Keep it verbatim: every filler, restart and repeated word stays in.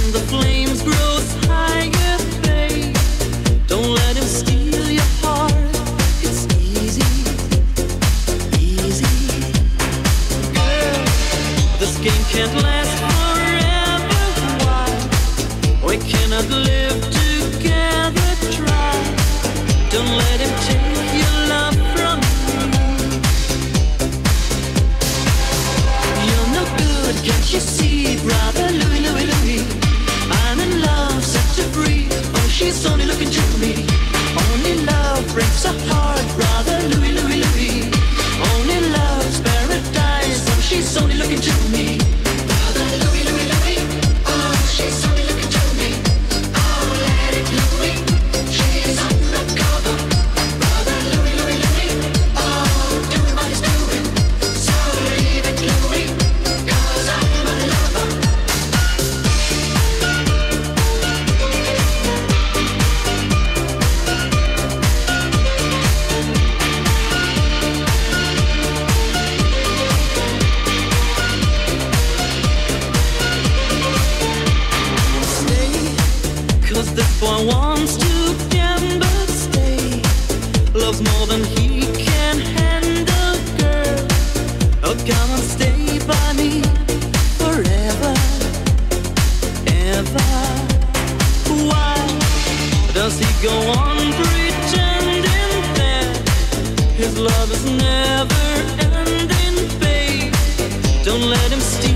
the flames grows higher, babe. Don't let him steal your heart. It's easy, easy. Girl, this game can't last forever. Why? We cannot live together. Try. Don't let him take your love from you. You're no good, can't you see, brother Louie, Louie, Louie? I'm in love, set to free. Oh, she's only looking to me. Only love breaks a heart, brother Louie, Louie, Louie. Only love's paradise. Oh, she's only looking to me. Brother Louie, Louie, Louie. Oh, she's only looking to me. Oh, let it Louie. She's undercover. Brother Louie, Louie, Louie. Oh, doing what he's doing. So leave it Louie, 'cause I'm a lover. Stay, 'cause this boy wants to gamble. Stay, loves more than he can handle, girl. Oh, come and stay by me forever, ever. Why does he go on pretending that his love is never ending, babe? Don't let him steal